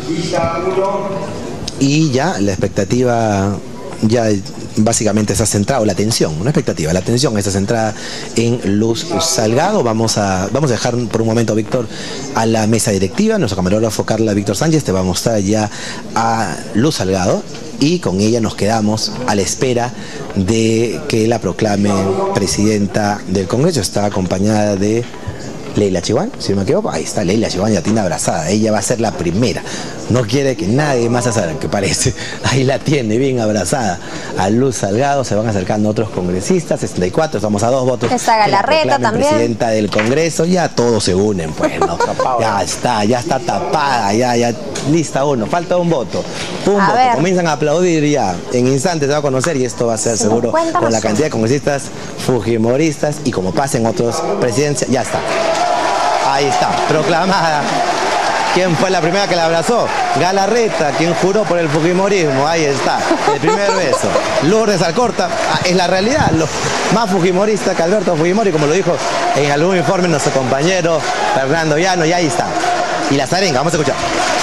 Y ya la expectativa ya básicamente está centrada, o la atención, una expectativa, la atención está centrada en Luz Salgado. Vamos a dejar por un momento, Víctor, a la mesa directiva. Nuestro camarógrafo Carla Víctor Sánchez te va a mostrar ya a Luz Salgado, y con ella nos quedamos a la espera de que la proclame presidenta del Congreso. Está acompañada de Leila Chihuán, si no me equivoco. Ahí está Leila Chihuán, ya tiene abrazada. Ella va a ser la primera. No quiere que nadie más se acerque, parece. Ahí la tiene, bien abrazada. A Luz Salgado se van acercando otros congresistas. 64, estamos a 2 votos. Está Galarreta también. Presidenta del Congreso, ya todos se unen, pues, ¿no? ya está tapada, ya lista uno. Falta un voto. Un voto. Comienzan a aplaudir ya. En instantes se va a conocer, y esto va a ser seguro con la cantidad de congresistas fujimoristas, y como pasa en otras presidencias, ya está. Ahí está, proclamada. ¿Quién fue la primera que la abrazó? Galarreta, quien juró por el fujimorismo. Ahí está, el primer beso. Lourdes Alcorta, es la realidad, más fujimorista que Alberto Fujimori, como lo dijo en algún informe nuestro compañero Fernando Llano, y ahí está. Y la arenga, vamos a escuchar.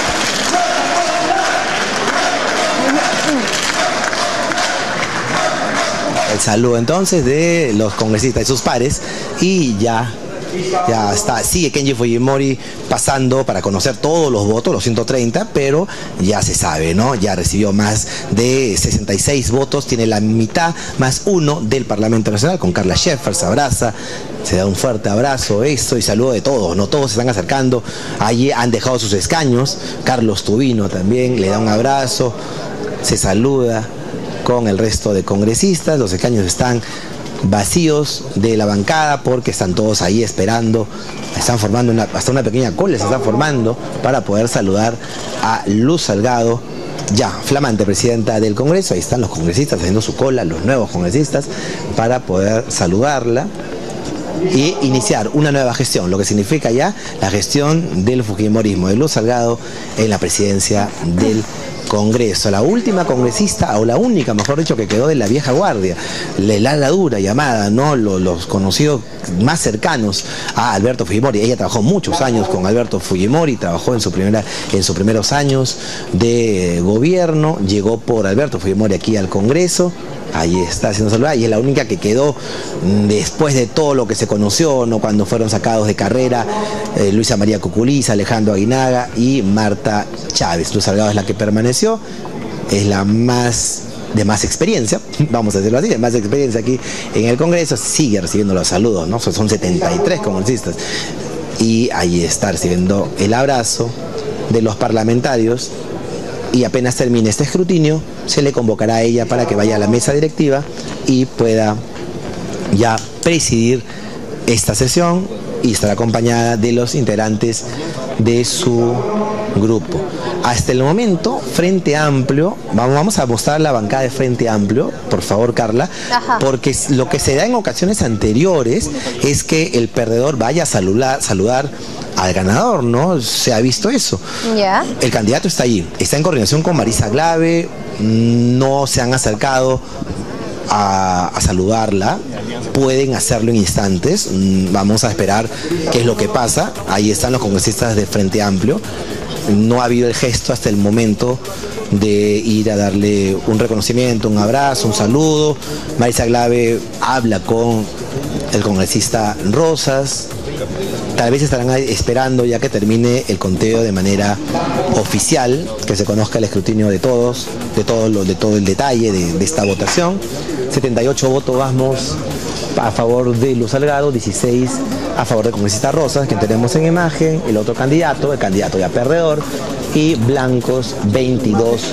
El saludo entonces de los congresistas y sus pares, y ya está, sigue Kenji Fujimori pasando para conocer todos los votos, los 130, pero ya se sabe, ¿no? Ya recibió más de 66 votos, tiene la mitad más uno del Parlamento Nacional. Con Carla Scheffer se abraza, se da un fuerte abrazo, eso, y saludo de todos, ¿no? Todos se están acercando, allí han dejado sus escaños. Carlos Tubino también le da un abrazo, se saluda con el resto de congresistas. Los escaños están vacíos de la bancada porque están todos ahí esperando. Están formando hasta una pequeña cola se está formando para poder saludar a Luz Salgado, ya flamante presidenta del Congreso. Ahí están los congresistas haciendo su cola, los nuevos congresistas, para poder saludarla y iniciar una nueva gestión, lo que significa ya la gestión del fujimorismo, de Luz Salgado en la presidencia del Congreso. La última congresista, o la única, mejor dicho, que quedó de la vieja guardia, la ala dura llamada, ¿no? Los conocidos más cercanos a Alberto Fujimori. Ella trabajó muchos años con Alberto Fujimori, trabajó en sus primeros años de gobierno, llegó por Alberto Fujimori aquí al Congreso. Ahí está haciendo saludar, y es la única que quedó después de todo lo que se conoció, ¿no? Cuando fueron sacados de carrera Luisa María Cuculiza, Alejandro Aguinaga y Marta Chávez. Luz Salgado es la que permaneció, es la de más experiencia, vamos a decirlo así, de más experiencia aquí en el Congreso. Sigue recibiendo los saludos, ¿no? Son 73 congresistas, y ahí está recibiendo el abrazo de los parlamentarios. Y apenas termine este escrutinio, se le convocará a ella para que vaya a la mesa directiva y pueda ya presidir esta sesión, y estará acompañada de los integrantes de su grupo. Hasta el momento, Frente Amplio, vamos a mostrar la bancada de Frente Amplio, por favor, Carla. Ajá. Porque lo que se da en ocasiones anteriores es que el perdedor vaya a saludar al ganador, ¿no? Se ha visto eso. Ya. El candidato está allí, está en coordinación con Marisa Glave, no se han acercado a saludarla, pueden hacerlo en instantes. Vamos a esperar qué es lo que pasa. Ahí están los congresistas de Frente Amplio. No ha habido el gesto hasta el momento de ir a darle un reconocimiento, un abrazo, un saludo. Marisa Glave habla con el congresista Rosas. Tal vez estarán esperando ya que termine el conteo de manera oficial, que se conozca el escrutinio de todo el detalle de esta votación. 78 votos vamos a favor de Luz Salgado, 16 a favor del congresista Rosas, que tenemos en imagen. El otro candidato, el candidato ya perdedor, y blancos 22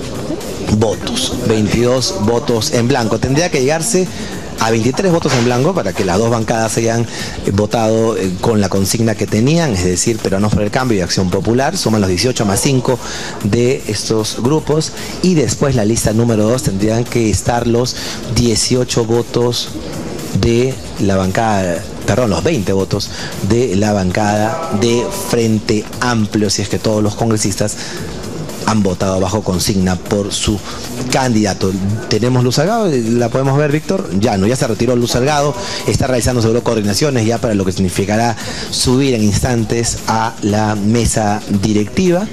votos en blanco. Tendría que llegarse a 23 votos en blanco para que las dos bancadas hayan votado con la consigna que tenían, es decir, Peruanos por el Cambio y Acción Popular. Suman los 18 más 5 de estos grupos, y después la lista número 2 tendrían que estar los 18 votos de la bancada, perdón, los 20 votos de la bancada de Frente Amplio, si es que todos los congresistas han votado bajo consigna por su candidato. Tenemos Luz Salgado, la podemos ver, Víctor. Ya no, ya se retiró Luz Salgado, está realizando seguro coordinaciones ya para lo que significará subir en instantes a la mesa directiva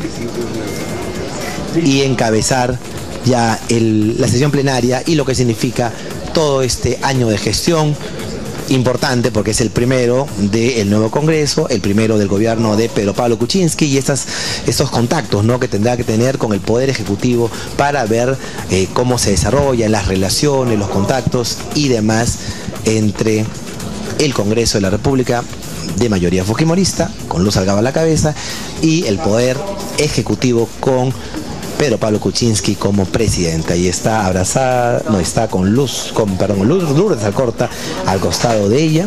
y encabezar ya la sesión plenaria y lo que significa todo este año de gestión importante, porque es el primero del nuevo Congreso, el primero del gobierno de Pedro Pablo Kuczynski, y estos contactos, ¿no?, que tendrá que tener con el Poder Ejecutivo para ver cómo se desarrollan las relaciones, los contactos y demás entre el Congreso de la República de mayoría fujimorista, con Luz Salgado a la cabeza, y el Poder Ejecutivo con Pedro Pablo Kuczynski como presidenta. Y está abrazada, no, está con Lourdes Alcorta al costado de ella.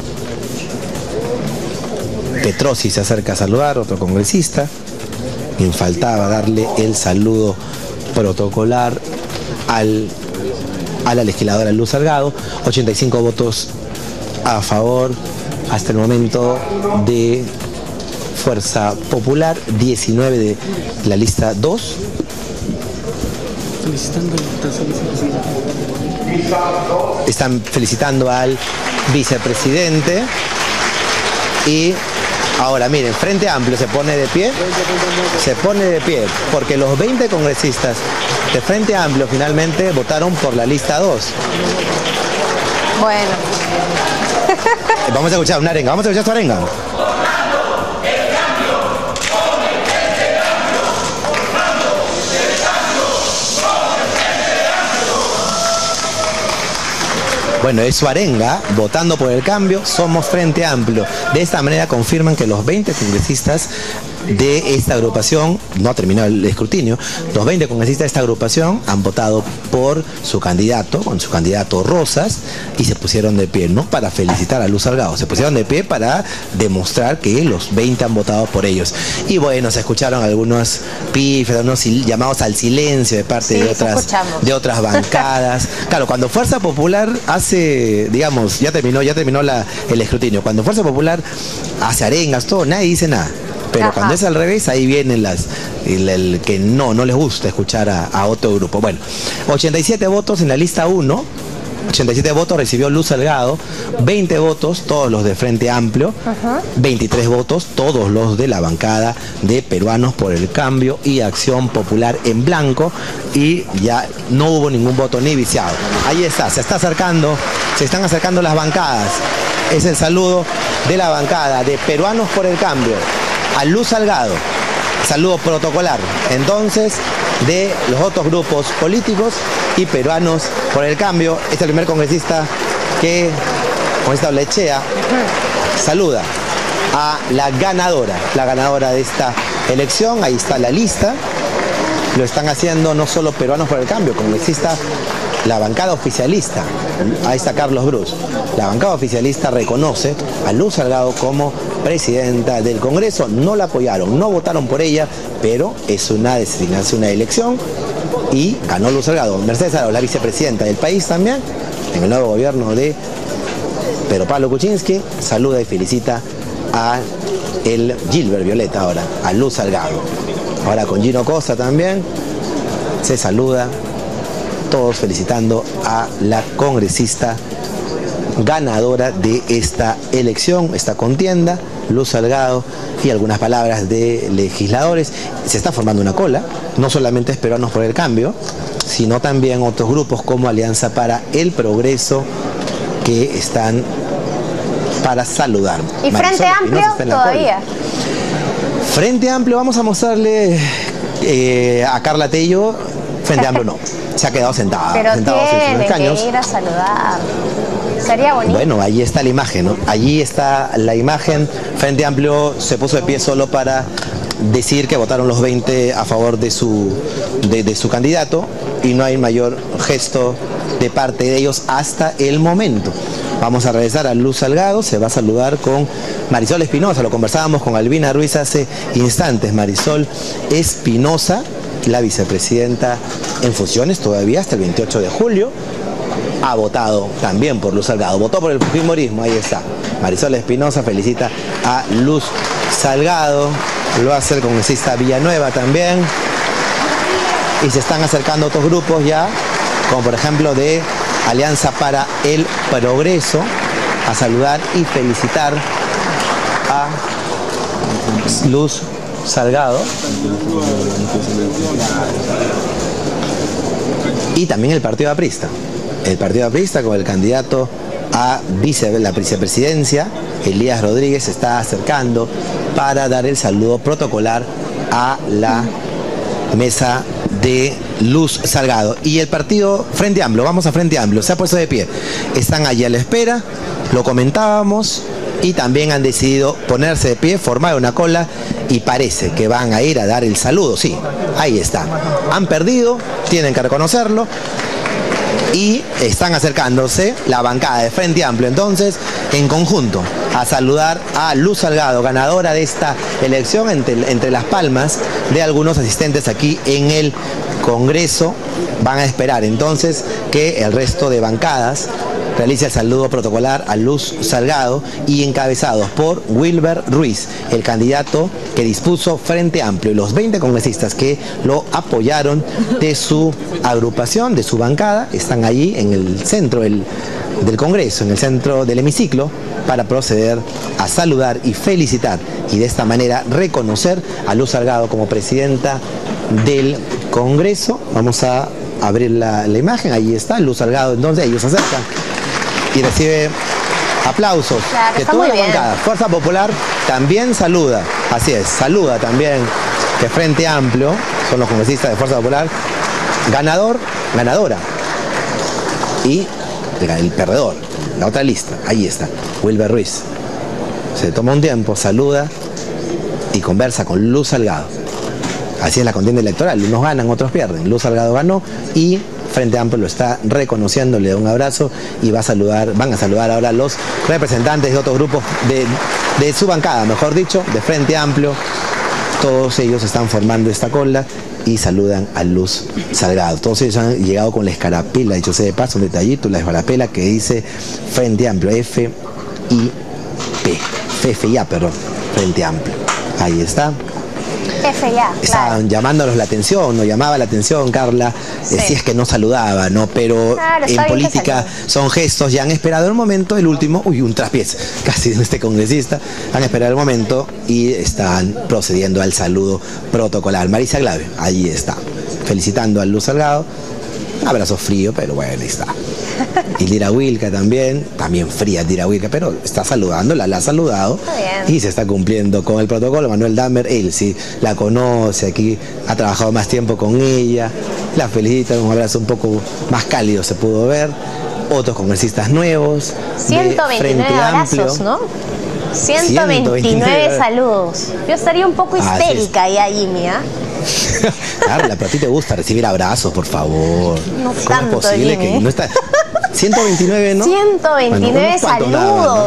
Petrosi se acerca a saludar, otro congresista. Quien faltaba darle el saludo protocolar a la legisladora Luz Salgado. 85 votos a favor hasta el momento de Fuerza Popular, 19 de la lista 2. Están felicitando al vicepresidente. Y ahora miren, Frente Amplio se pone de pie, porque los 20 congresistas de Frente Amplio finalmente votaron por la lista 2. Bueno. Vamos a escuchar una arenga, vamos a escuchar esta arenga. Bueno, es su arenga, votando por el cambio, somos Frente Amplio. De esta manera confirman que los 20 congresistas de esta agrupación, no ha terminado el escrutinio, los 20 congresistas de esta agrupación han votado por su candidato, con su candidato Rosas, y se pusieron de pie, no para felicitar a Luz Salgado, se pusieron de pie para demostrar que los 20 han votado por ellos. Y bueno, se escucharon algunos pifes, unos llamados al silencio de parte de otras bancadas. Claro, cuando Fuerza Popular hace, digamos, ya terminó el escrutinio, cuando Fuerza Popular hace arengas, todo, nadie dice nada. Pero ajá, cuando es al revés, ahí vienen el que no les gusta escuchar a otro grupo. Bueno, 87 votos en la lista 1, 87 votos recibió Luz Salgado, 20 votos, todos los de Frente Amplio, 23 votos, todos los de la bancada de Peruanos por el Cambio y Acción Popular en blanco, y ya no hubo ningún voto ni viciado. Ahí está, se están acercando las bancadas. Es el saludo de la bancada de Peruanos por el Cambio a Luz Salgado, saludo protocolar entonces de los otros grupos políticos y Peruanos por el Cambio. Este es el primer congresista Lechea, saluda a la ganadora de esta elección. Ahí está la lista, lo están haciendo no solo Peruanos por el Cambio, congresista, la bancada oficialista. Ahí está Carlos Brus. La bancada oficialista reconoce a Luz Salgado como presidenta del Congreso. No la apoyaron, no votaron por ella, pero es una designación, una elección, y ganó Luz Salgado. Mercedes Arauz, la vicepresidenta del país también, en el nuevo gobierno de Pedro Pablo Kuczynski, saluda y felicita a el Gilbert Violeta ahora, a Luz Salgado. Ahora con Gino Costa también se saluda, todos felicitando a la congresista ganadora de esta elección, esta contienda, Luz Salgado, y algunas palabras de legisladores. Se está formando una cola, no solamente es Peruanos por el Cambio, sino también otros grupos como Alianza para el Progreso, que están para saludar. ¿Y Frente Amplio todavía? Frente Amplio, vamos a mostrarle a Carla Tello. Frente Amplio no, se ha quedado sentada. Pero sentado tiene que ir a saludar. Sería bonito. Bueno, allí está la imagen, ¿no? Allí está la imagen. Frente Amplio se puso de pie solo para decir que votaron los 20 a favor de su candidato, y no hay mayor gesto de parte de ellos hasta el momento. Vamos a regresar a Luz Salgado, se va a saludar con Marisol Espinosa, lo conversábamos con Albina Ruiz hace instantes. Marisol Espinosa, la vicepresidenta en funciones todavía hasta el 28 de julio, ha votado también por Luz Salgado, votó por el fujimorismo. Ahí está, Marisol Espinosa felicita a Luz Salgado. lo hace el congresista Villanueva también. Y se están acercando otros grupos ya, como por ejemplo de Alianza para el Progreso, a saludar y felicitar a Luz Salgado. Y también el Partido Aprista. El Partido Aprista con el candidato a la vicepresidencia, Elías Rodríguez, se está acercando para dar el saludo protocolar a la mesa de Luz Salgado. Y el partido Frente Amplio, vamos a Frente Amplio, se ha puesto de pie. Están allí a la espera, lo comentábamos, y también han decidido ponerse de pie, formar una cola, y parece que van a ir a dar el saludo. Sí, ahí está. Han perdido, tienen que reconocerlo, y están acercándose la bancada de Frente Amplio, entonces, en conjunto, a saludar a Luz Salgado, ganadora de esta elección, entre las palmas de algunos asistentes aquí en el Congreso. Van a esperar entonces que el resto de bancadas realice el saludo protocolar a Luz Salgado, y encabezados por Wilber Ruiz, el candidato que dispuso Frente Amplio, y los 20 congresistas que lo apoyaron de su agrupación, de su bancada, están allí en el centro del Congreso, en el centro del hemiciclo, para proceder a saludar y felicitar, y de esta manera reconocer a Luz Salgado como presidenta del Congreso. Vamos a abrir la imagen, ahí está Luz Salgado, entonces ellos se acercan y recibe aplausos, claro, que toda la bancada. Fuerza Popular también saluda, así es, saluda también que Frente Amplio, son los congresistas de Fuerza Popular, ganadora, y el perdedor, la otra lista, ahí está, Wilber Ruiz. Se toma un tiempo, saluda y conversa con Luz Salgado. Así es la contienda electoral, unos ganan, otros pierden. Luz Salgado ganó y Frente Amplio lo está reconociendo, le da un abrazo, y van a saludar ahora a los representantes de otros grupos de su bancada, mejor dicho, de Frente Amplio. Todos ellos están formando esta cola y saludan a Luz Salgado. Todos ellos han llegado con la escarapela, dicho sea de paso, un detallito, la escarapela que dice Frente Amplio, FFIA, perdón, Frente Amplio. Ahí está. Estaban llamándonos la atención, nos llamaba la atención, Carla, si es que no saludaba, ¿no? Pero claro, en política son gestos, ya han esperado el momento, el último, un traspiés casi de este congresista, han esperado el momento y están procediendo al saludo protocolar. Marisa Glave, allí está, felicitando a Luz Salgado, abrazo frío, pero bueno, ahí está. Y Dira Wilca también fría Dira Wilca, pero está saludando, la ha saludado y se está cumpliendo con el protocolo. Manuel Damer, él sí la conoce, aquí ha trabajado más tiempo con ella, la felicita, un abrazo un poco más cálido se pudo ver. Otros congresistas nuevos, 129 abrazos, ¿no? 129 saludos. Yo estaría un poco histérica ahí, Jimmy, ¿ah? Carla, pero a ti te gusta recibir abrazos, por favor. No ¿Cómo tanto, es posible Jimmy, que no está? 129, ¿no? 129 saludos. Nada, ¿no?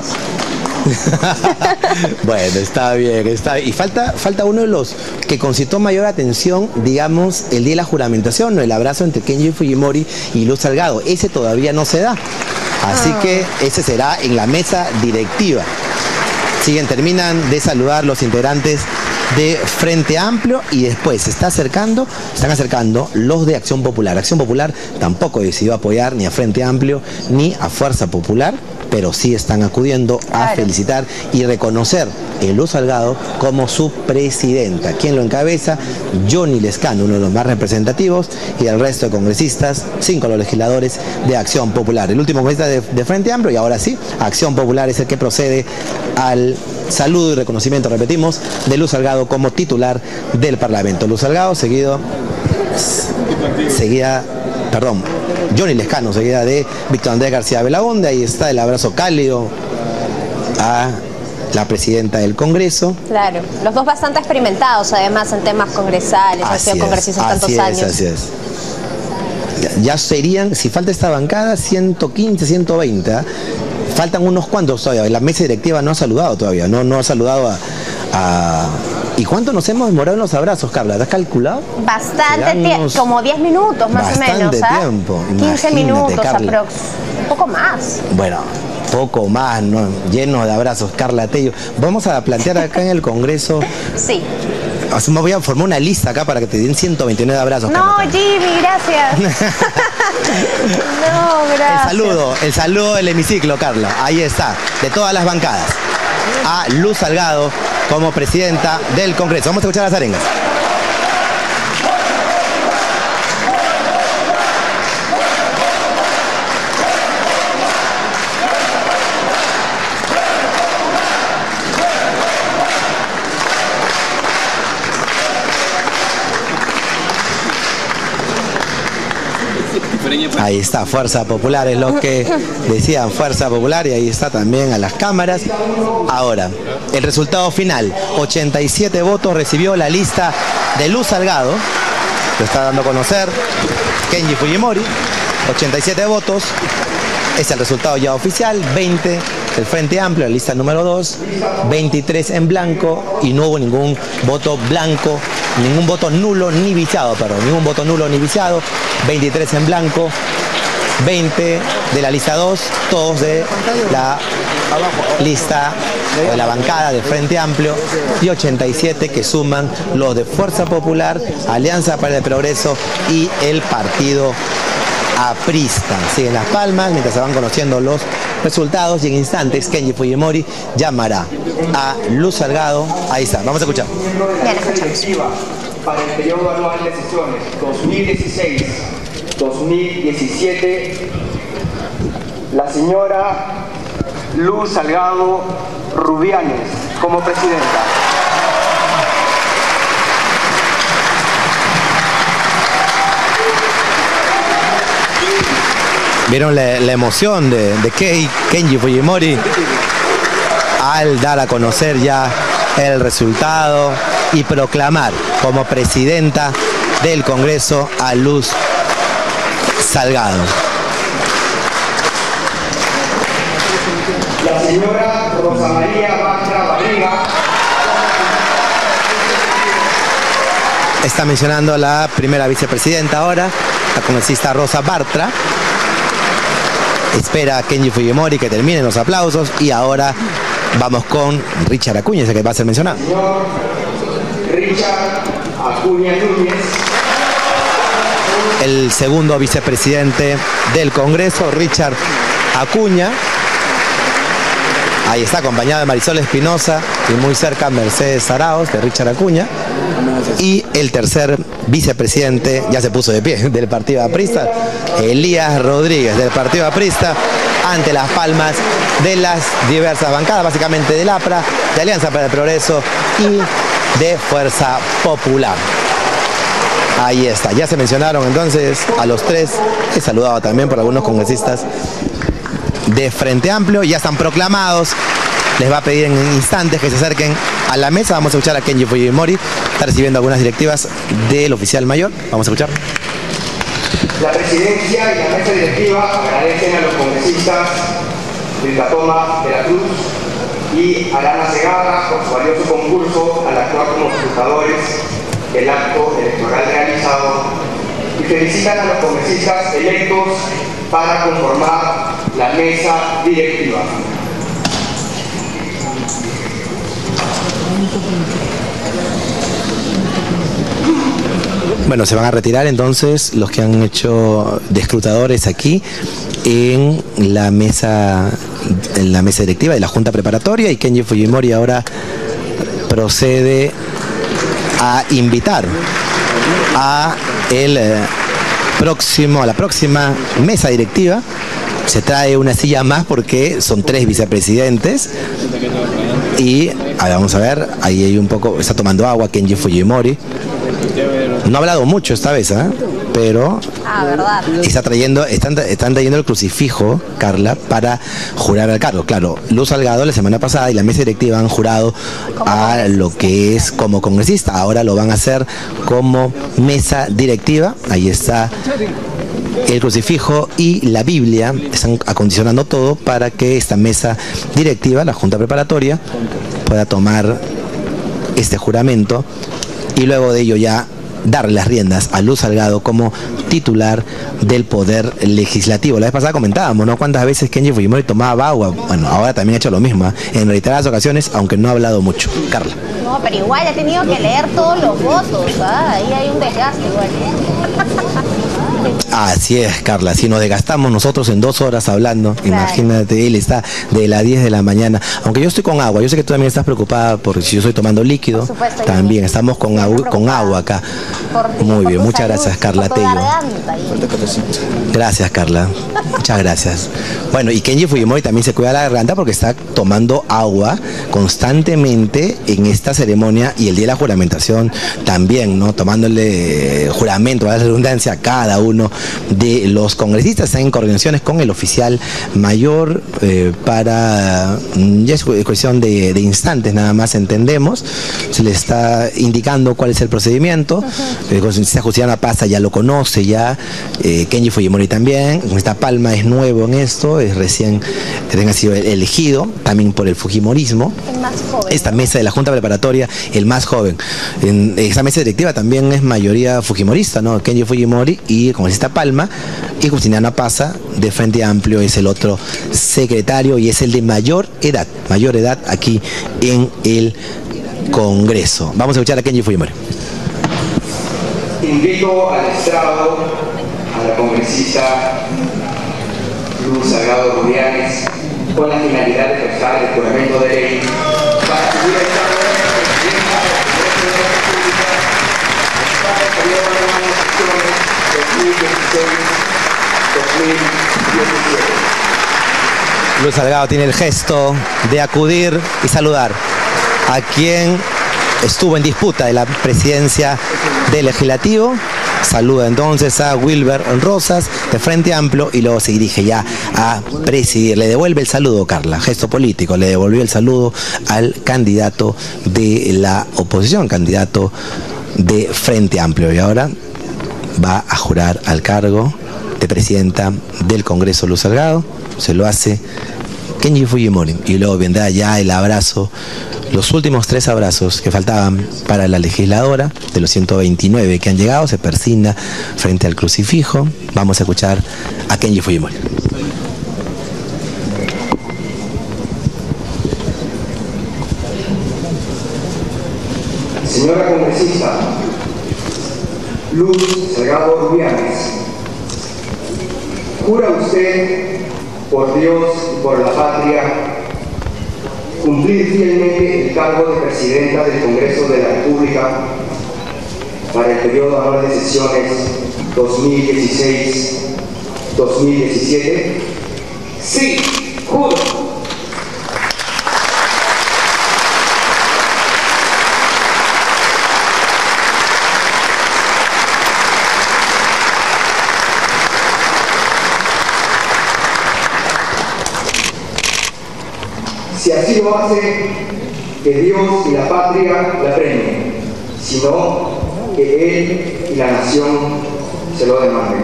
Bueno, está bien, y falta uno de los que concitó mayor atención, digamos, el día de la juramentación, ¿no? El abrazo entre Kenji Fujimori y Luz Salgado. Ese todavía no se da, así que ese será en la mesa directiva. Terminan de saludar los integrantes de Frente Amplio, y después están acercando los de Acción Popular. Acción Popular tampoco decidió apoyar ni a Frente Amplio ni a Fuerza Popular, pero sí están acudiendo a felicitar y reconocer a Luz Salgado como su presidenta. ¿Quién lo encabeza? Johnny Lescano, uno de los más representativos, y el resto de congresistas, 5 los legisladores de Acción Popular. El último congresista de Frente Amplio, y ahora sí, Acción Popular es el que procede al saludo y reconocimiento, repetimos, de Luz Salgado como titular del Parlamento. Luz Salgado, Johnny Lescano, seguida de Víctor Andrés García Belaúnde. Ahí está el abrazo cálido a la presidenta del Congreso. Claro, los dos bastante experimentados además en temas congresales, han sido congresistas tantos años. Así es. Ya serían, si falta esta bancada, 115, 120, ¿eh? Faltan unos cuantos todavía. La mesa directiva no ha saludado todavía, no ha saludado a... ¿Y cuánto nos hemos demorado en los abrazos, Carla? ¿Te has calculado? Bastante tiempo, como 10 minutos más o menos. Bastante tiempo. 15 minutos aprox. Un poco más. Bueno, poco más, ¿no? Lleno de abrazos. Carla Tello, vamos a plantear acá en el Congreso. Sí. Me voy a formar una lista acá para que te den 129 abrazos. No, Carla. Jimmy, gracias. No, gracias. El saludo del hemiciclo, Carla. Ahí está, de todas las bancadas. A Luz Salgado como presidenta del Congreso. Vamos a escuchar las arengas. Ahí está, Fuerza Popular, es lo que decían, Fuerza Popular, y ahí está también a las cámaras. Ahora, el resultado final, 87 votos recibió la lista de Luz Salgado, lo está dando a conocer Kenji Fujimori, 87 votos, es el resultado ya oficial, 20 el Frente Amplio, la lista número 2, 23 en blanco, y no hubo ningún voto blanco, ningún voto nulo ni viciado, perdón, ningún voto nulo ni viciado, 23 en blanco, 20 de la lista 2, todos de la lista de la bancada de Frente Amplio, y 87 que suman los de Fuerza Popular, Alianza para el Progreso y el Partido Aprista. Siguen las palmas mientras se van conociendo los resultados, y en instantes Kenji Fujimori llamará a Luz Salgado. Ahí está, vamos a escuchar. Bien, escuchamos. Para el periodo anual de sesiones 2016-2017, la señora Luz Salgado Rubianes como presidenta. Vieron la emoción de Kenji Fujimori al dar a conocer ya el resultado y proclamar como presidenta del Congreso a Luz Salgado. La señora Rosa María Bartra Barriga. Está mencionando a la primera vicepresidenta ahora, la congresista Rosa Bartra. Espera a Kenji Fujimori que terminen los aplausos, y ahora vamos con Richard Acuña, ese que va a ser mencionado. Señor Richard Acuña Núñez. El segundo vicepresidente del Congreso, Richard Acuña. Ahí está, acompañado de Marisol Espinosa y muy cerca Mercedes Arauz, de Richard Acuña. Y el tercer vicepresidente, ya se puso de pie, del Partido Aprista, Elías Rodríguez, del Partido Aprista, ante las palmas de las diversas bancadas, básicamente del APRA, de Alianza para el Progreso y de Fuerza Popular. Ahí está, ya se mencionaron entonces a los tres, he saludado también por algunos congresistas de Frente Amplio, ya están proclamados. Les va a pedir en instantes que se acerquen a la mesa. Vamos a escuchar a Kenji Fujimori, está recibiendo algunas directivas del oficial mayor. Vamos a escuchar. La presidencia y la mesa directiva agradecen a los congresistas Rita Toma de la Cruz y Arana Segarra por su valioso concurso al actuar como scrutadores del acto electoral realizado, y felicitan a los congresistas electos para conformar la mesa directiva. Bueno, se van a retirar entonces los que han hecho de escrutadores aquí en la mesa directiva de la Junta Preparatoria, y Kenji Fujimori ahora procede a invitar a la próxima mesa directiva. Se trae una silla más porque son 3 vicepresidentes. Y vamos a ver, ahí hay un poco, está tomando agua Kenji Fujimori. No ha hablado mucho esta vez, pero verdad. están trayendo el crucifijo, Carla, para jurar al cargo. Claro, Luz Salgado la semana pasada y la mesa directiva han jurado a lo que es como congresista. Ahora lo van a hacer como mesa directiva. Ahí está el crucifijo y la Biblia, están acondicionando todo para que esta mesa directiva, la Junta Preparatoria, pueda tomar este juramento, y luego de ello ya darle las riendas a Luz Salgado como titular del Poder Legislativo. La vez pasada comentábamos, ¿no?, cuántas veces Kenji Fujimori tomaba agua. Bueno, ahora también ha hecho lo mismo, en reiteradas ocasiones, aunque no ha hablado mucho. Carla. No, pero igual ha tenido que leer todos los votos, ¿ah? Ahí hay un desgaste igual. Así es, Carla, si nos desgastamos nosotros en 2 horas hablando, claro. Imagínate, él está de las 10 de la mañana, aunque yo estoy con agua, yo sé que tú también estás preocupada por si yo estoy tomando líquido, por supuesto, también estamos con agua acá. Muy bien, muchas gracias, Carla Tello. Gracias, Carla, muchas gracias. Bueno, y Kenji Fujimori también se cuida la garganta porque está tomando agua constantemente en esta ceremonia y el día de la juramentación también, ¿no?, tomándole juramento, a la redundancia, a cada uno de los congresistas en coordinaciones con el oficial mayor para, ya es cuestión de instantes nada más, entendemos, se le está indicando cuál es el procedimiento. El congresista Justiniano Pasa ya lo conoce, ya Kenji Fujimori también. Esta Palma es nuevo en esto, es recién ha sido elegido también por el fujimorismo. El más joven. Esta mesa de la Junta Preparatoria, el más joven. En esa mesa directiva también es mayoría fujimorista, ¿no? Kenji Fujimori y el congresista Palma, y Justiniano Pasa de Frente Amplio es el otro secretario y es el de mayor edad aquí en el Congreso. Vamos a escuchar a Kenji Fujimori. Invito al estrado a la congresista Luz Salgado Rubianes con la finalidad de prestar el juramento de ley para subir al cargo de presidenta del Congreso de la República para el periodo de sesiones 2016-2017. Luz Salgado tiene el gesto de acudir y saludar a quien estuvo en disputa de la presidencia del Legislativo. Saluda entonces a Wilber Rosas de Frente Amplio y luego se dirige ya a presidir. Le devuelve el saludo, Carla, gesto político, le devolvió el saludo al candidato de la oposición, candidato de Frente Amplio, y ahora va a jurar al cargo de presidenta del Congreso Luz Salgado. Se lo hace Kenji Fujimori y luego vendrá ya el abrazo, los últimos 3 abrazos que faltaban para la legisladora. De los 129 que han llegado, se persina frente al crucifijo. Vamos a escuchar a Kenji Fujimori. Señora congresista Luz Salgado Rubianes, ¿jura usted por Dios y por la patria cumplir fielmente el cargo de presidenta del Congreso de la República para el periodo anual de sesiones 2016-2017? Sí, juro. Si así lo hace, que Dios y la patria la premien, sino que Él y la nación se lo demanden.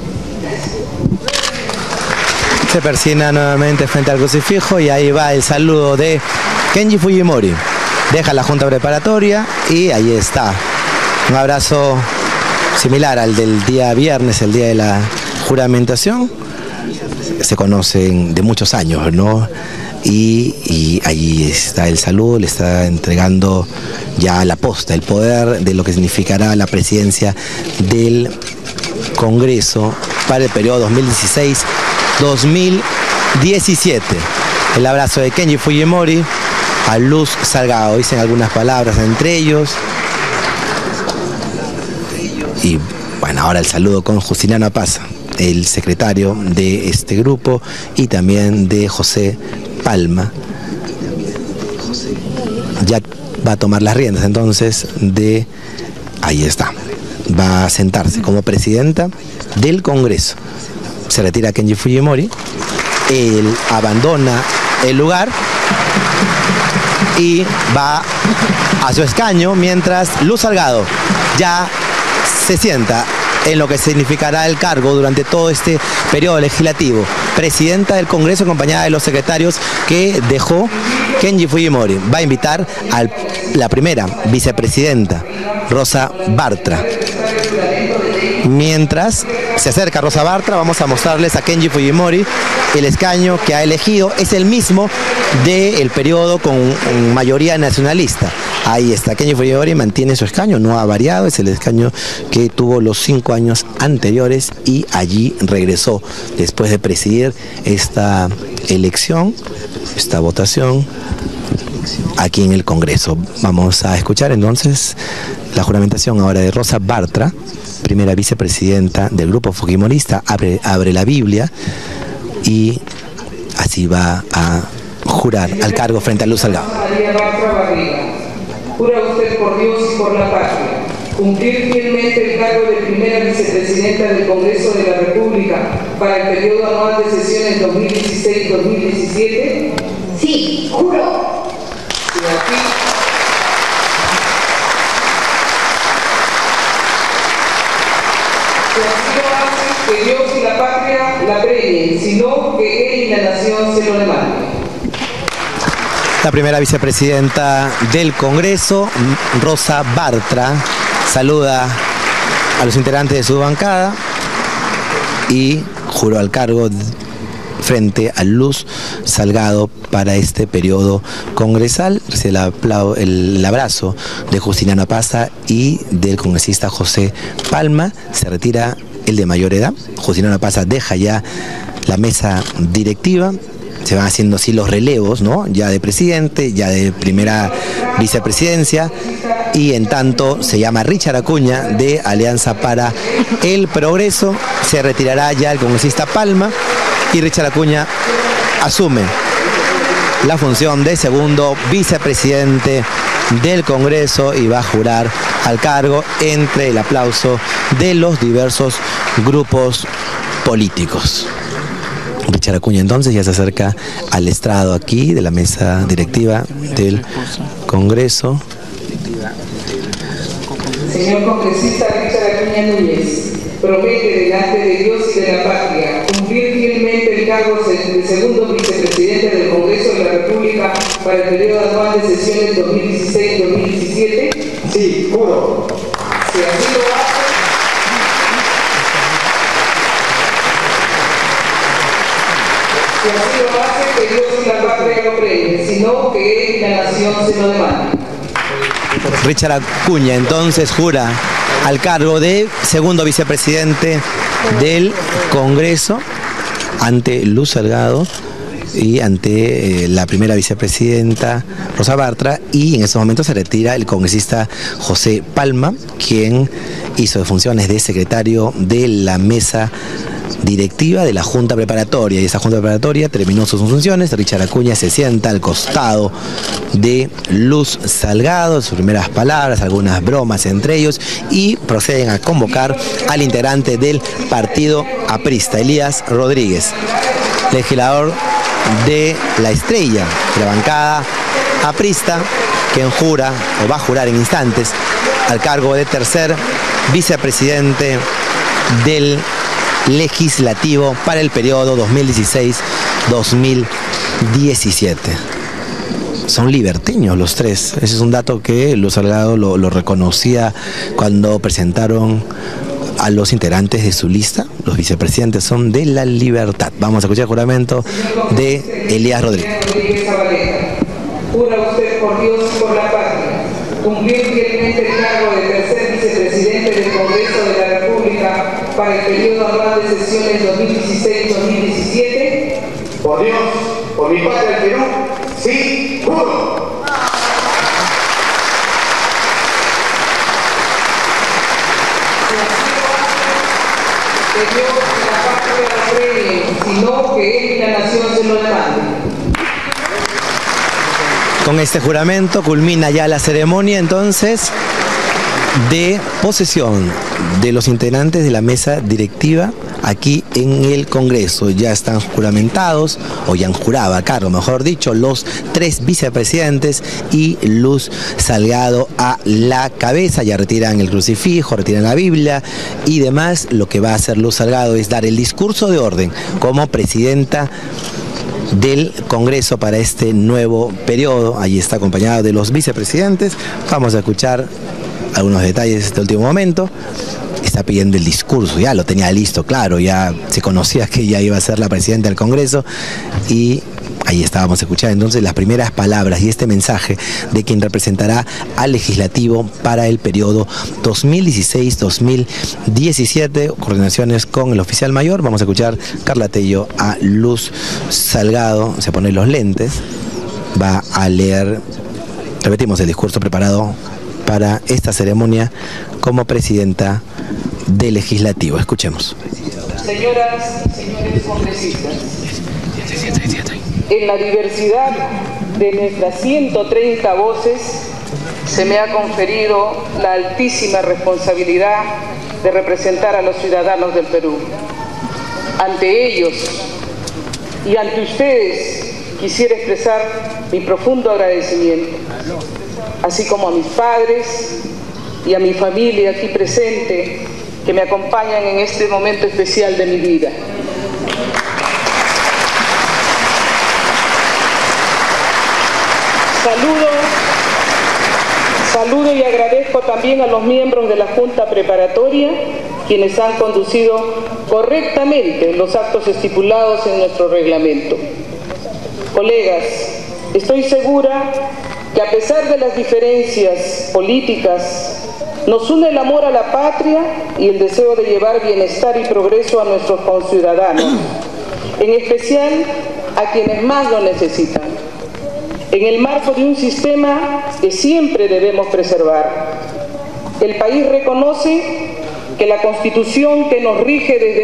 Se persina nuevamente frente al crucifijo y ahí va el saludo de Kenji Fujimori. Deja la Junta Preparatoria y ahí está. Un abrazo similar al del día viernes, el día de la juramentación. Se conocen de muchos años, ¿no? Y ahí está el saludo, le está entregando ya la posta, el poder de lo que significará la presidencia del Congreso para el periodo 2016-2017. El abrazo de Kenji Fujimori a Luz Salgado, dicen algunas palabras entre ellos. Y bueno, ahora el saludo con Justiniano Pasa, el secretario de este grupo, y también de José Palma. Ya va a tomar las riendas entonces de... Ahí está. Va a sentarse como presidenta del Congreso. Se retira Kenji Fujimori. Él abandona el lugar y va a su escaño mientras Luz Salgado ya se sienta en lo que significará el cargo durante todo este periodo legislativo. Presidenta del Congreso acompañada de los secretarios que dejó Kenji Fujimori va a invitar a la primera vicepresidenta, Rosa Bartra. Mientras se acerca Rosa Bartra, vamos a mostrarles a Kenji Fujimori el escaño que ha elegido. Es el mismo del periodo con mayoría nacionalista. Ahí está, Kenji Fujimori mantiene su escaño, no ha variado, es el escaño que tuvo los 5 años anteriores y allí regresó después de presidir esta elección, esta votación aquí en el Congreso. Vamos a escuchar entonces la juramentación ahora de Rosa Bartra, primera vicepresidenta del grupo fujimorista. Abre la Biblia y así va a jurar al cargo frente a Luz Salgado. Jura usted por Dios y por la patria cumplir fielmente el cargo de primera vicepresidenta del Congreso de la República para el periodo anual de sesiones 2016-2017. Sí, juro. Y aquí lo hace que Dios y la patria la premien, sino que él y la nación se lo demanden. La primera vicepresidenta del Congreso, Rosa Bartra, saluda a los integrantes de su bancada y juró al cargo frente a Luz Salgado para este periodo congresal. El abrazo de Justiniano Pazza y del congresista José Palma. Se retira el de mayor edad. Justiniano Pazza deja ya la mesa directiva. Se van haciendo así los relevos, ¿no? Ya de presidente, ya de primera vicepresidencia, y en tanto se llama Richard Acuña de Alianza para el Progreso. Se retirará ya el congresista Palma y Richard Acuña asume la función de segundo vicepresidente del Congreso y va a jurar al cargo entre el aplauso de los diversos grupos políticos. Richard Acuña entonces ya se acerca al estrado aquí de la mesa directiva del Congreso. Señor congresista Richard Acuña Núñez, promete delante de Dios y de la patria cumplir fielmente el cargo de segundo vicepresidente del Congreso de la República para el periodo anual de sesiones 2016-2017. Sí, juro. Si así lo hace, que Dios y la patria lo premien, sino que él y la nación se lo demanden. Richard Acuña entonces jura al cargo de segundo vicepresidente del Congreso ante Luz Salgado y ante la primera vicepresidenta Rosa Bartra, y en estos momentos se retira el congresista José Palma, quien hizo funciones de secretario de la mesa directiva de la Junta Preparatoria, y esa Junta Preparatoria terminó sus funciones. Richard Acuña se sienta al costado de Luz Salgado, sus primeras palabras, algunas bromas entre ellos, y proceden a convocar al integrante del partido aprista, Elías Rodríguez, legislador de La Estrella, de la bancada aprista, quien jura o va a jurar en instantes al cargo de tercer vicepresidente del legislativo para el periodo 2016-2017. Son liberteños los tres. Ese es un dato que Luz Salgado lo reconocía cuando presentaron a los integrantes de su lista. Los vicepresidentes son de La Libertad. Vamos a escuchar el juramento de Elías Rodríguez. Jura usted por Dios y por la patria cumplir fielmente el cargo de tercer vicepresidente del Congreso de la República para el periodo anual de sesiones 2016-2017. Por Dios, por mi patria el Perú, sí, juro. Que Dios y la patria la premien, sino que él y la nación se lo demanden. Con este juramento culmina ya la ceremonia entonces de posesión de los integrantes de la mesa directiva aquí en el Congreso. Ya están juramentados, o ya han jurado a cargo, mejor dicho, los tres vicepresidentes y Luz Salgado a la cabeza. Ya retiran el crucifijo, retiran la Biblia y demás. Lo que va a hacer Luz Salgado es dar el discurso de orden como presidenta del Congreso para este nuevo periodo. Allí está acompañado de los vicepresidentes. Vamos a escuchar algunos detalles de este último momento. Está pidiendo el discurso, ya lo tenía listo, claro, ya se conocía que ella iba a ser la presidenta del Congreso y ahí estábamos escuchando entonces las primeras palabras y este mensaje de quien representará al legislativo para el periodo 2016-2017, coordinaciones con el oficial mayor. Vamos a escuchar Carla Tello a Luz Salgado, se pone los lentes, va a leer, repetimos, el discurso preparado para esta ceremonia como presidenta del legislativo. Escuchemos. Señoras y señores congresistas, en la diversidad de nuestras 130 voces se me ha conferido la altísima responsabilidad de representar a los ciudadanos del Perú. Ante ellos y ante ustedes quisiera expresar mi profundo agradecimiento, así como a mis padres y a mi familia aquí presente que me acompañan en este momento especial de mi vida. Saludo y agradezco también a los miembros de la Junta Preparatoria, quienes han conducido correctamente los actos estipulados en nuestro reglamento. Colegas, estoy segura que a pesar de las diferencias políticas, nos une el amor a la patria y el deseo de llevar bienestar y progreso a nuestros conciudadanos, en especial a quienes más lo necesitan, en el marco de un sistema que siempre debemos preservar. El país reconoce que la Constitución que nos rige desde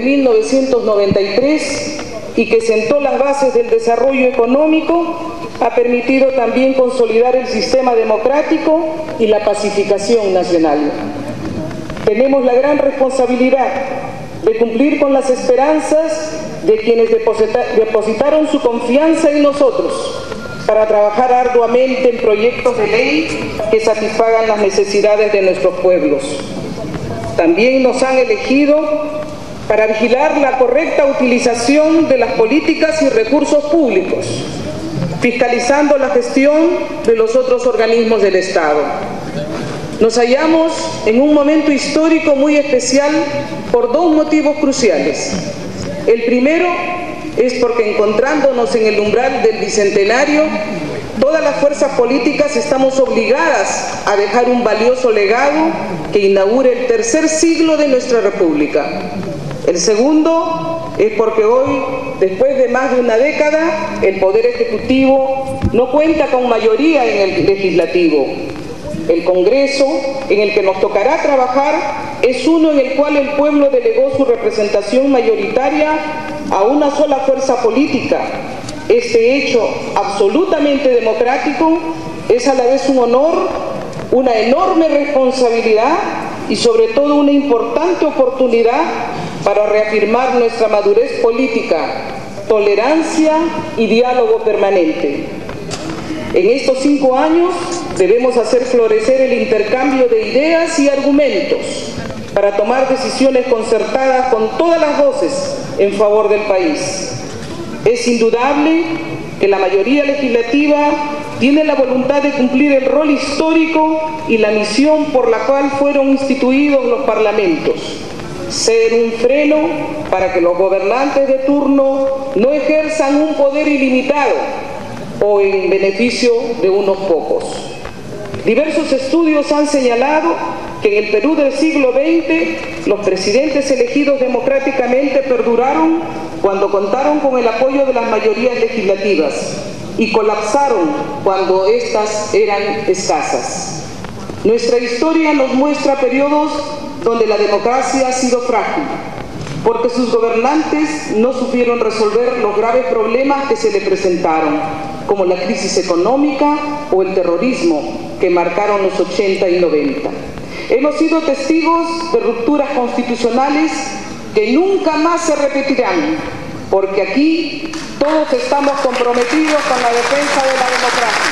1993 y que sentó las bases del desarrollo económico ha permitido también consolidar el sistema democrático y la pacificación nacional. Tenemos la gran responsabilidad de cumplir con las esperanzas de quienes depositaron su confianza en nosotros para trabajar arduamente en proyectos de ley que satisfagan las necesidades de nuestros pueblos. También nos han elegido para vigilar la correcta utilización de las políticas y recursos públicos, fiscalizando la gestión de los otros organismos del Estado. Nos hallamos en un momento histórico muy especial por dos motivos cruciales. El primero es porque, encontrándonos en el umbral del bicentenario, todas las fuerzas políticas estamos obligadas a dejar un valioso legado que inaugure el tercer siglo de nuestra República. El segundo es porque hoy, después de más de una década, el Poder Ejecutivo no cuenta con mayoría en el Legislativo. El Congreso, en el que nos tocará trabajar, es uno en el cual el pueblo delegó su representación mayoritaria a una sola fuerza política. Este hecho absolutamente democrático es a la vez un honor, una enorme responsabilidad y sobre todo una importante oportunidad para reafirmar nuestra madurez política, tolerancia y diálogo permanente. En estos 5 años debemos hacer florecer el intercambio de ideas y argumentos para tomar decisiones concertadas con todas las voces en favor del país. Es indudable que la mayoría legislativa tiene la voluntad de cumplir el rol histórico y la misión por la cual fueron instituidos los parlamentos: ser un freno para que los gobernantes de turno no ejerzan un poder ilimitado o en beneficio de unos pocos. Diversos estudios han señalado que en el Perú del siglo XX los presidentes elegidos democráticamente perduraron cuando contaron con el apoyo de las mayorías legislativas y colapsaron cuando éstas eran escasas. Nuestra historia nos muestra periodos donde la democracia ha sido frágil, porque sus gobernantes no supieron resolver los graves problemas que se le presentaron, como la crisis económica o el terrorismo que marcaron los 80 y 90. Hemos sido testigos de rupturas constitucionales que nunca más se repetirán, porque aquí todos estamos comprometidos con la defensa de la democracia.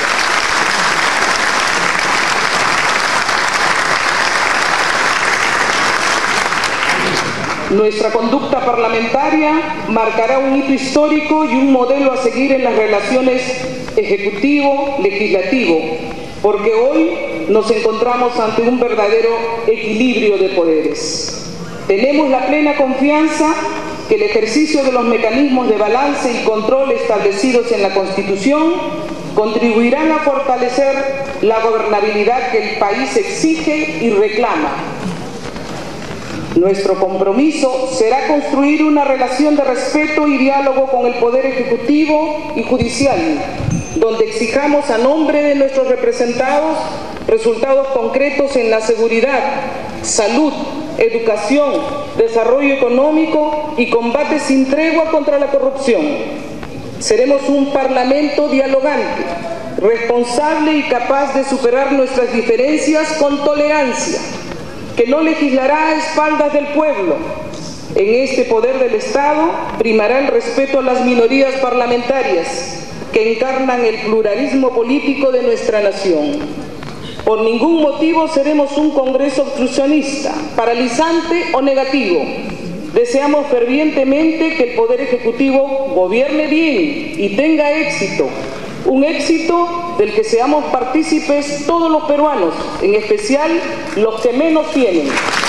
Nuestra conducta parlamentaria marcará un hito histórico y un modelo a seguir en las relaciones ejecutivo-legislativo, porque hoy nos encontramos ante un verdadero equilibrio de poderes. Tenemos la plena confianza que el ejercicio de los mecanismos de balance y control establecidos en la Constitución contribuirán a fortalecer la gobernabilidad que el país exige y reclama. Nuestro compromiso será construir una relación de respeto y diálogo con el Poder Ejecutivo y Judicial, donde exijamos a nombre de nuestros representados resultados concretos en la seguridad, salud, educación, desarrollo económico y combate sin tregua contra la corrupción. Seremos un Parlamento dialogante, responsable y capaz de superar nuestras diferencias con tolerancia, que no legislará a espaldas del pueblo. En este poder del Estado primará el respeto a las minorías parlamentarias que encarnan el pluralismo político de nuestra nación. Por ningún motivo seremos un Congreso obstruccionista, paralizante o negativo. Deseamos fervientemente que el Poder Ejecutivo gobierne bien y tenga éxito, un éxito del que seamos partícipes todos los peruanos, en especial los que menos tienen.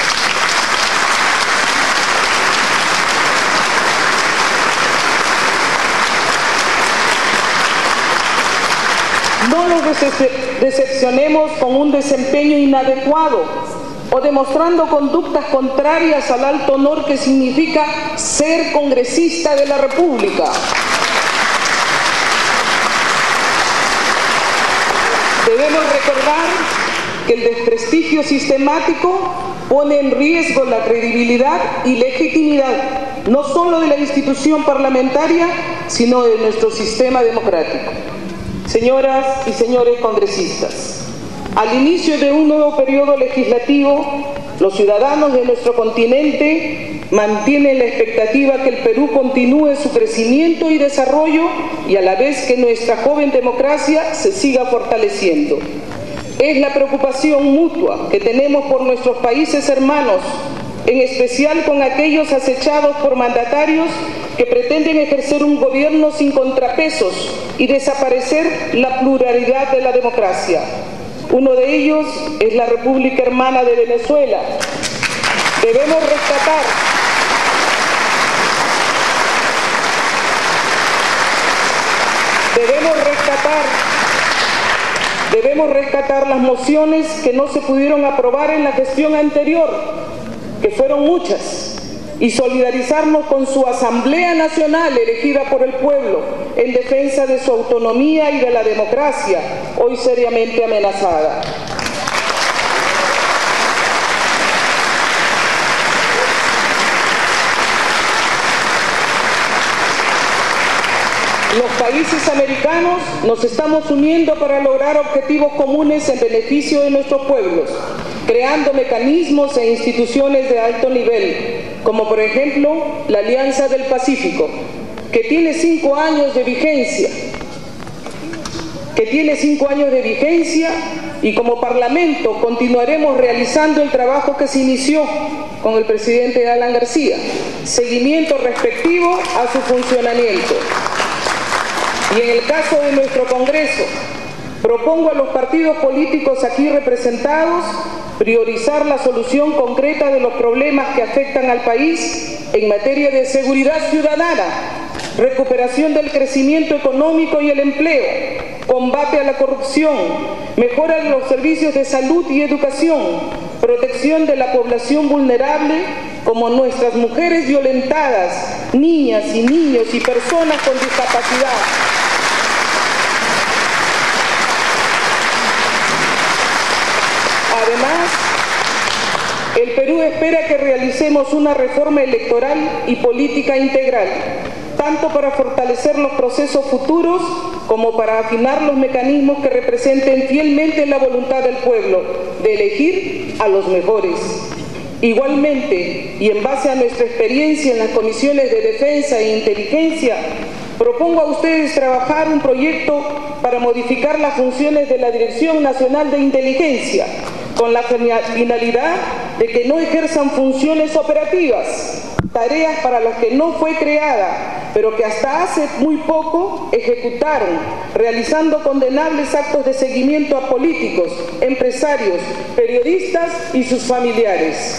No nos decepcionemos con un desempeño inadecuado o demostrando conductas contrarias al alto honor que significa ser congresista de la República. Debemos recordar que el desprestigio sistemático pone en riesgo la credibilidad y legitimidad no solo de la institución parlamentaria, sino de nuestro sistema democrático. Señoras y señores congresistas, al inicio de un nuevo periodo legislativo, los ciudadanos de nuestro continente mantienen la expectativa que el Perú continúe su crecimiento y desarrollo y a la vez que nuestra joven democracia se siga fortaleciendo. Es la preocupación mutua que tenemos por nuestros países hermanos, en especial con aquellos acechados por mandatarios que pretenden ejercer un gobierno sin contrapesos y desaparecer la pluralidad de la democracia. Uno de ellos es la República Hermana de Venezuela. Debemos rescatar las mociones que no se pudieron aprobar en la gestión anterior, que fueron muchas, y solidarizarnos con su Asamblea Nacional elegida por el pueblo en defensa de su autonomía y de la democracia, hoy seriamente amenazada. Los países americanos nos estamos uniendo para lograr objetivos comunes en beneficio de nuestros pueblos, creando mecanismos e instituciones de alto nivel, como por ejemplo la Alianza del Pacífico, que tiene 5 años de vigencia, y como Parlamento continuaremos realizando el trabajo que se inició con el presidente Alan García, seguimiento respectivo a su funcionamiento. Y en el caso de nuestro Congreso, propongo a los partidos políticos aquí representados priorizar la solución concreta de los problemas que afectan al país en materia de seguridad ciudadana, recuperación del crecimiento económico y el empleo, combate a la corrupción, mejora de los servicios de salud y educación, protección de la población vulnerable como nuestras mujeres violentadas, niñas y niños y personas con discapacidad. Además, el Perú espera que realicemos una reforma electoral y política integral, tanto para fortalecer los procesos futuros como para afinar los mecanismos que representen fielmente la voluntad del pueblo de elegir a los mejores. Igualmente, y en base a nuestra experiencia en las comisiones de defensa e inteligencia, propongo a ustedes trabajar un proyecto para modificar las funciones de la Dirección Nacional de Inteligencia, con la finalidad de que no ejerzan funciones operativas, tareas para las que no fue creada, pero que hasta hace muy poco ejecutaron, realizando condenables actos de seguimiento a políticos, empresarios, periodistas y sus familiares.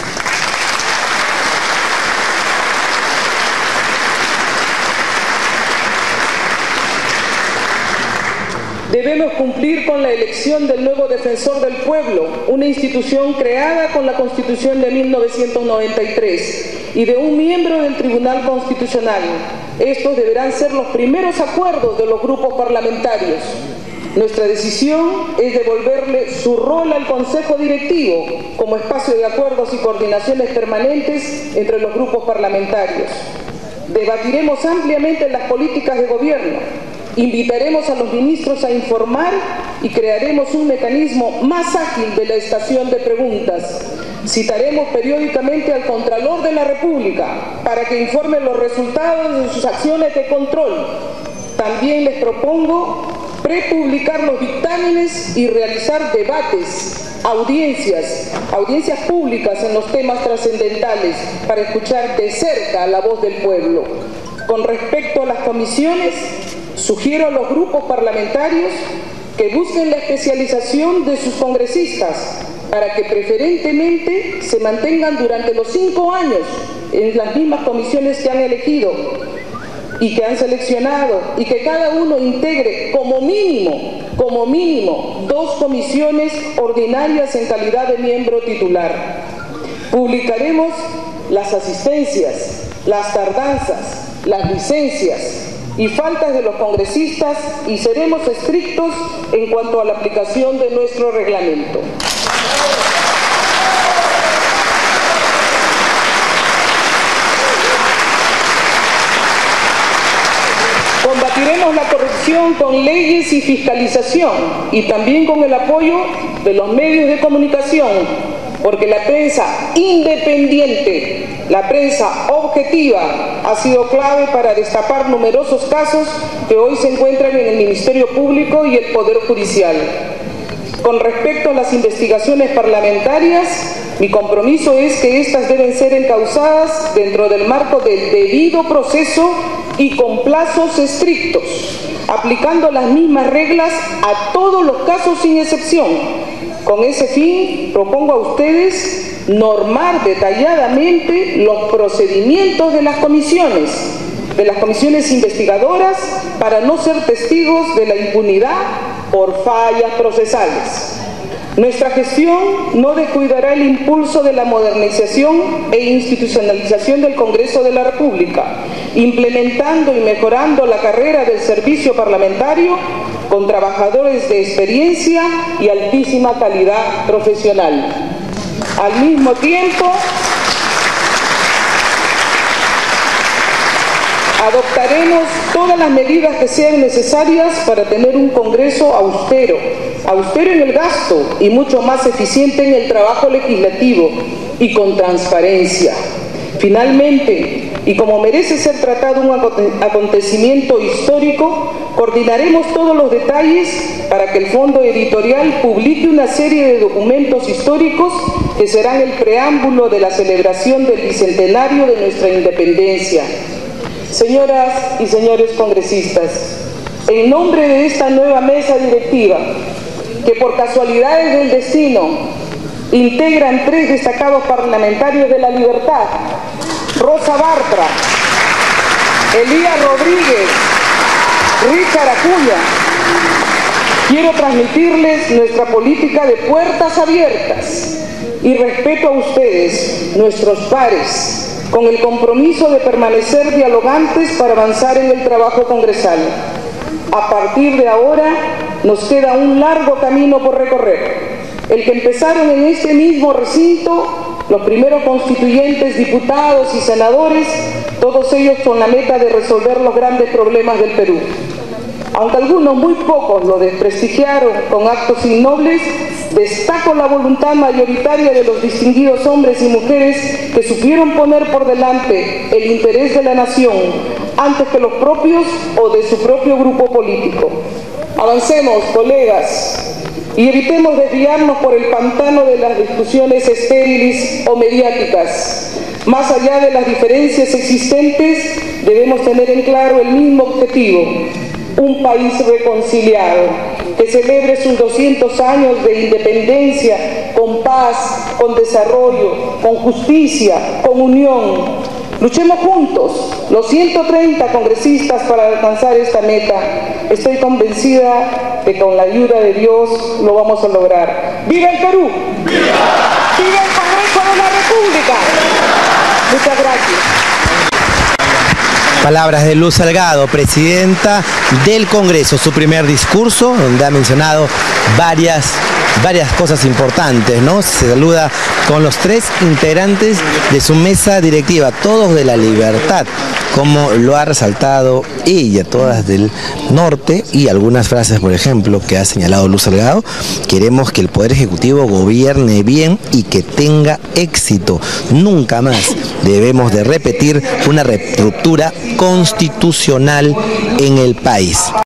Debemos cumplir con la elección del nuevo Defensor del Pueblo, una institución creada con la Constitución de 1993, y de un miembro del Tribunal Constitucional. Estos deberán ser los primeros acuerdos de los grupos parlamentarios. Nuestra decisión es devolverle su rol al Consejo Directivo como espacio de acuerdos y coordinaciones permanentes entre los grupos parlamentarios. Debatiremos ampliamente las políticas de gobierno. Invitaremos a los ministros a informar y crearemos un mecanismo más ágil de la estación de preguntas. Citaremos periódicamente al Contralor de la República para que informe los resultados de sus acciones de control. También les propongo prepublicar los dictámenes y realizar debates, audiencias públicas en los temas trascendentales para escuchar de cerca la voz del pueblo. Con respecto a las comisiones, sugiero a los grupos parlamentarios que busquen la especialización de sus congresistas para que preferentemente se mantengan durante los 5 años en las mismas comisiones que han elegido y que han seleccionado, y que cada uno integre como mínimo 2 comisiones ordinarias en calidad de miembro titular. Publicaremos las asistencias, las tardanzas, las licencias y faltas de los congresistas y seremos estrictos en cuanto a la aplicación de nuestro reglamento. Combatiremos la corrupción con leyes y fiscalización y también con el apoyo de los medios de comunicación, porque la prensa independiente, la prensa objetiva ha sido clave para destapar numerosos casos que hoy se encuentran en el Ministerio Público y el Poder Judicial. Con respecto a las investigaciones parlamentarias, mi compromiso es que éstas deben ser encauzadas dentro del marco del debido proceso y con plazos estrictos, aplicando las mismas reglas a todos los casos sin excepción. Con ese fin, propongo a ustedes normar detalladamente los procedimientos de las comisiones investigadoras para no ser testigos de la impunidad por fallas procesales. Nuestra gestión no descuidará el impulso de la modernización e institucionalización del Congreso de la República, implementando y mejorando la carrera del servicio parlamentario con trabajadores de experiencia y altísima calidad profesional. Al mismo tiempo, adoptaremos todas las medidas que sean necesarias para tener un Congreso austero en el gasto y mucho más eficiente en el trabajo legislativo y con transparencia. Finalmente, y como merece ser tratado un acontecimiento histórico, coordinaremos todos los detalles para que el Fondo Editorial publique una serie de documentos históricos que serán el preámbulo de la celebración del bicentenario de nuestra independencia. Señoras y señores congresistas, en nombre de esta nueva mesa directiva, que por casualidades del destino integran 3 destacados parlamentarios de La Libertad, Rosa Bartra, Elías Rodríguez, Richard Acuña, quiero transmitirles nuestra política de puertas abiertas y respeto a ustedes, nuestros pares, con el compromiso de permanecer dialogantes para avanzar en el trabajo congresal. A partir de ahora nos queda un largo camino por recorrer, el que empezaron en este mismo recinto los primeros constituyentes, diputados y senadores, todos ellos con la meta de resolver los grandes problemas del Perú. Aunque algunos, muy pocos, lo desprestigiaron con actos innobles, destaco la voluntad mayoritaria de los distinguidos hombres y mujeres que supieron poner por delante el interés de la nación antes que los propios o de su propio grupo político. Avancemos, colegas, y evitemos desviarnos por el pantano de las discusiones estériles o mediáticas. Más allá de las diferencias existentes, debemos tener en claro el mismo objetivo: un país reconciliado, que celebre sus 200 años de independencia con paz, con desarrollo, con justicia, con unión. Luchemos juntos, los 130 congresistas, para alcanzar esta meta. Estoy convencida de que con la ayuda de Dios lo vamos a lograr. ¡Viva el Perú! ¡Viva! ¡Viva el Congreso de la República! Muchas gracias. Palabras de Luz Salgado, presidenta del Congreso, su primer discurso, donde ha mencionado varias cosas importantes, ¿no? Se saluda con los 3 integrantes de su mesa directiva, todos de La Libertad, como lo ha resaltado ella, todas del norte, y algunas frases, por ejemplo, que ha señalado Luz Salgado: queremos que el Poder Ejecutivo gobierne bien y que tenga éxito. Nunca más debemos de repetir una ruptura constitucional en el país.